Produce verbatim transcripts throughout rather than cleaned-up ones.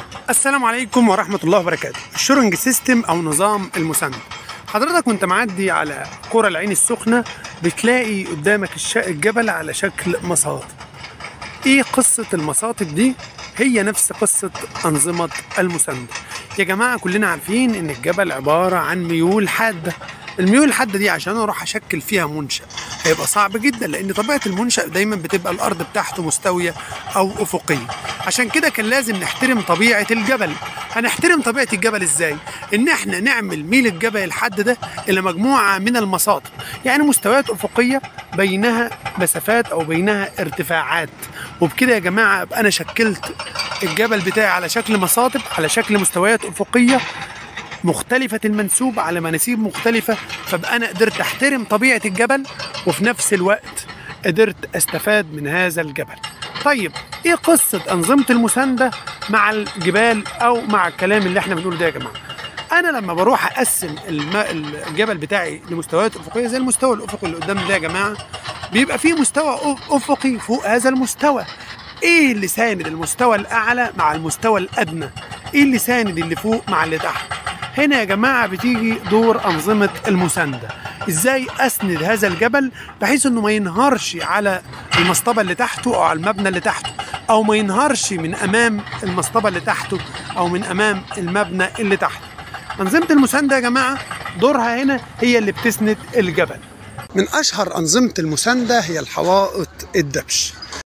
السلام عليكم ورحمة الله وبركاته. الشورنج سيستم أو نظام المساند. حضرتك وانت معدي على قرى العين السخنة بتلاقي قدامك الش- الجبل على شكل مصاطب. ايه قصة المصاطب دي؟ هي نفس قصة أنظمة المساند. يا جماعة كلنا عارفين إن الجبل عبارة عن ميول حادة. الميول الحادة دي عشان أروح أشكل فيها منشأ هيبقى صعب جدا، لأن طبيعة المنشأ دايما بتبقى الأرض بتاعته مستوية أو أفقية. عشان كده كان لازم نحترم طبيعة الجبل. هنحترم طبيعة الجبل إزاي؟ إن إحنا نعمل ميل الجبل الحاد ده إلى مجموعة من المساطب، يعني مستويات أفقية بينها مسافات أو بينها ارتفاعات. وبكده يا جماعة أبقى أنا شكلت الجبل بتاعي على شكل مساطب، على شكل مستويات أفقية مختلفة المنسوب على مناسيب مختلفة، فبقى أنا قدرت أحترم طبيعة الجبل وفي نفس الوقت قدرت أستفاد من هذا الجبل. طيب إيه قصة أنظمة المساندة مع الجبال أو مع الكلام اللي إحنا بنقوله ده يا جماعة؟ أنا لما بروح أقسم الماء الجبل بتاعي لمستويات أفقية زي المستوى الأفقي اللي قدامنا ده يا جماعة، بيبقى فيه مستوى أفقي فوق هذا المستوى. إيه اللي ساند المستوى الأعلى مع المستوى الأدنى؟ إيه اللي ساند اللي فوق مع اللي تحت؟ هنا يا جماعة بتيجي دور أنظمة المساندة. إزاي أسند هذا الجبل بحيث إنه ما ينهارش على المصطبة اللي تحته أو على المبنى اللي تحته، أو ما ينهارش من أمام المصطبة اللي تحته أو من أمام المبنى اللي تحته. أنظمة المساندة يا جماعة دورها هنا هي اللي بتسند الجبل. من أشهر أنظمة المساندة هي الحوائط الدبش.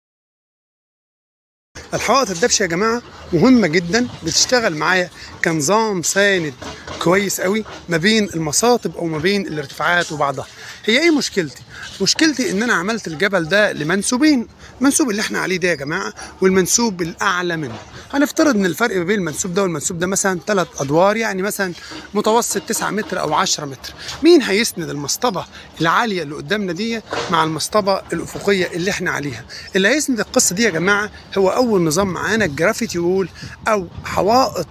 الحوائط الدبش يا جماعة مهمة جدا، بتشتغل معايا كنظام ساند كويس قوي ما بين المصاطب او ما بين الارتفاعات وبعضها. هي ايه مشكلتي؟ مشكلتي ان انا عملت الجبل ده لمنسوبين، المنسوب اللي احنا عليه ده يا جماعة والمنسوب الاعلى منه. هنفترض ان الفرق ما بين المنسوب ده والمنسوب ده مثلا ثلاث ادوار، يعني مثلا متوسط تسعة متر او عشرة متر. مين هيسند المصطبة العالية اللي قدامنا دي مع المصطبة الافقية اللي احنا عليها؟ اللي هيسند القصة دي يا جماعة هو اول نظام معانا الجرافيتي وول او حوائط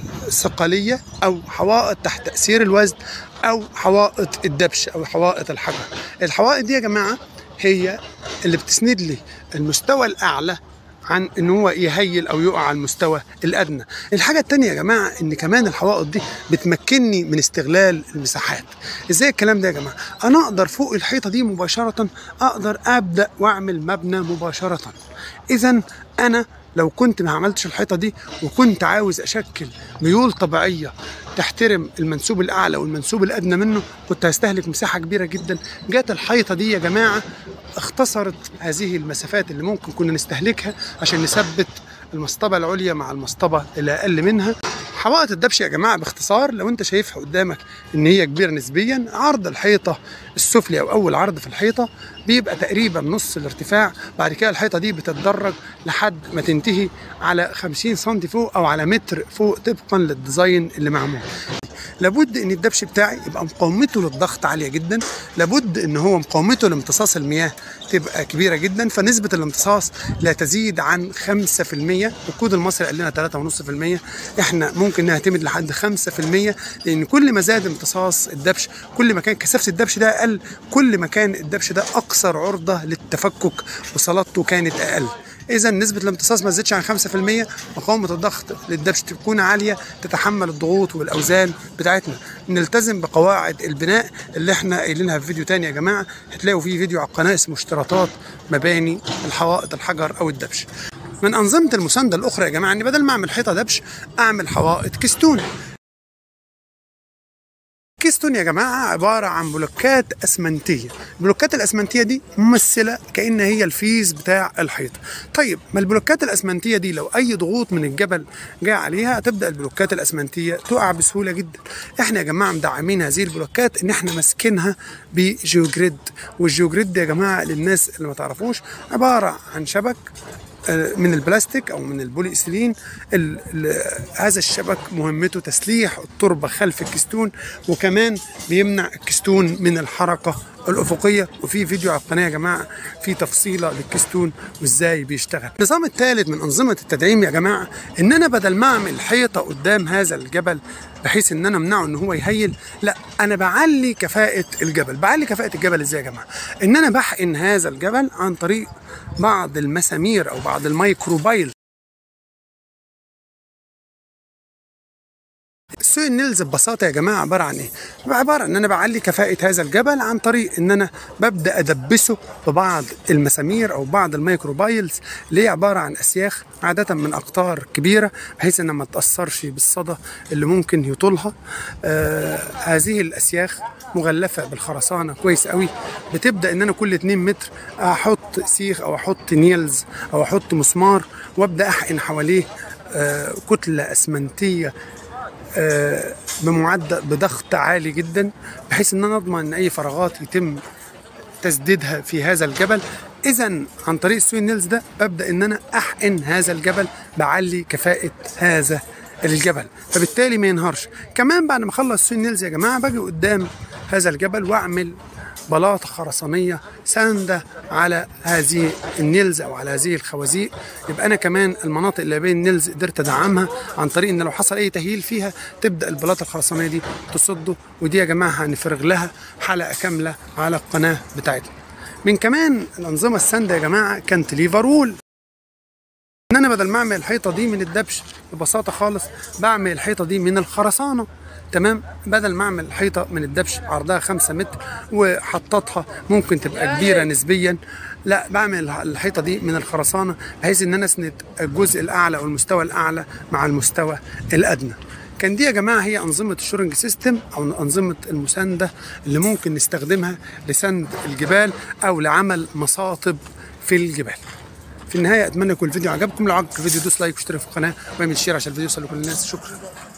ثقلية أو حوائط تحت تأثير الوزن أو حوائط الدبش أو حوائط الحجر. الحوائط دي يا جماعة هي اللي بتسند لي المستوى الأعلى عن ان هو يهيل او يقع على المستوى الادنى. الحاجه الثانيه يا جماعه ان كمان الحوائط دي بتمكنني من استغلال المساحات. ازاي الكلام ده يا جماعه؟ انا اقدر فوق الحيطه دي مباشره اقدر ابدا واعمل مبنى مباشره. اذا انا لو كنت ما عملتش الحيطه دي وكنت عاوز اشكل ميول طبيعيه تحترم المنسوب الاعلى والمنسوب الادنى منه، كنت هستهلك مساحه كبيره جدا. جات الحيطه دي يا جماعه اختصرت هذه المسافات اللي ممكن كنا نستهلكها عشان نثبت المصطبه العليا مع المصطبه اللي اقل منها. حوائط الدبش يا جماعه باختصار لو انت شايفها قدامك ان هي كبيره نسبيا، عرض الحيطه السفلي او اول عرض في الحيطه بيبقى تقريبا نص الارتفاع. بعد كده الحيطه دي بتتدرج لحد ما تنتهي على خمسين سنتي فوق او على متر فوق طبقا للديزاين اللي معمول. لابد ان الدبش بتاعي يبقى مقاومته للضغط عاليه جدا، لابد ان هو مقاومته لامتصاص المياه تبقى كبيره جدا، فنسبه الامتصاص لا تزيد عن خمسة في المية. الكود المصري قال لنا ثلاثة فاصلة خمسة في المية، احنا ممكن نعتمد لحد خمسة في المية، لان كل ما زاد امتصاص الدبش كل ما كان كثافه الدبش ده اقل، كل ما كان الدبش ده اكثر عرضه للتفكك وصلادته كانت اقل. إذا نسبة الامتصاص ما تزيدش عن خمسة في المية، مقاومة الضغط للدبش تكون عالية تتحمل الضغوط والأوزان بتاعتنا. نلتزم بقواعد البناء اللي احنا قايلينها في فيديو تاني يا جماعة، هتلاقوا فيه فيديو على القناة اسمه اشتراطات مباني الحوائط الحجر أو الدبش. من أنظمة المساندة الأخرى يا جماعة إني بدل ما أعمل حيطة دبش أعمل حوائط كستون. كيستون يا جماعة عبارة عن بلوكات أسمنتية. البلوكات الأسمنتية دي ممثلة كأن هي الفيز بتاع الحيطة. طيب ما البلوكات الأسمنتية دي لو أي ضغوط من الجبل جاء عليها هتبدأ البلوكات الأسمنتية تقع بسهولة جدا. احنا يا جماعة مدعمين هذه البلوكات إن احنا ماسكينها بجيوجريد. والجيوجريد يا جماعة للناس اللي ما تعرفوش عبارة عن شبك من البلاستيك او من البولي ايثيلين. هذا الشبك مهمته تسليح التربه خلف الكستون، وكمان بيمنع الكستون من الحركه الافقيه. وفي فيديو على القناه يا جماعه في تفصيله للكستون وازاي بيشتغل. النظام الثالث من انظمه التدعيم يا جماعه ان انا بدل ما اعمل حيطه قدام هذا الجبل بحيث ان انا امنعه ان هو يهيل، لا انا بعلي كفاءه الجبل. بعلي كفاءه الجبل ازاي يا جماعه؟ ان انا بحقن هذا الجبل عن طريق بعض المسامير او بعض الميكروبايل السويل نيلز ببساطه يا جماعه عباره عن ايه؟ عباره ان انا بعلي كفاءه هذا الجبل عن طريق ان انا ببدا ادبسه ببعض المسامير او بعض الميكروبايلز اللي هي عباره عن اسياخ عاده من اقطار كبيره بحيث انها ما تاثرش بالصدى اللي ممكن يطولها. آه هذه الاسياخ مغلفه بالخرسانه كويس قوي. بتبدا ان انا كل اتنين متر احط سيخ او احط نيلز او احط مسمار وابدا احقن حواليه آه كتله اسمنتيه آه بمعدل بضغط عالي جدا بحيث ان انا اضمن ان اي فراغات يتم تسديدها في هذا الجبل. اذا عن طريق السويل نيلز ده ببدا ان انا احقن هذا الجبل بعلي كفاءه هذا الجبل فبالتالي ما ينهارش. كمان بعد ما اخلص السويل نيلز يا جماعه باجي قدام هذا الجبل واعمل بلاطه خرسانيه سانده على هذه النيلز او على هذه الخوازيق. يبقى انا كمان المناطق اللي بين النيلز قدرت ادعمها عن طريق ان لو حصل اي تهييل فيها تبدا البلاطه الخرسانيه دي تصده. ودي يا جماعه هنفرغ لها حلقه كامله على القناه بتاعتنا. من كمان الانظمه السانده يا جماعه كانتليفر وول. ان انا بدل ما اعمل الحيطه دي من الدبش ببساطه خالص بعمل الحيطه دي من الخرسانه. تمام. بدل ما اعمل حيطه من الدبش عرضها خمسة متر وحطتها ممكن تبقى كبيره نسبيا، لا بعمل الحيطه دي من الخرسانه بحيث ان انا اسند الجزء الاعلى او المستوى الاعلى مع المستوى الادنى. كان دي يا جماعه هي انظمه الشورنج سيستم او انظمه المسانده اللي ممكن نستخدمها لسند الجبال او لعمل مصاطب في الجبال. في النهايه اتمنى يكون الفيديو عجبكم. لو عجبك الفيديو دوس لايك واشترك في القناه واعمل شير عشان الفيديو يوصل لكل الناس. شكرا.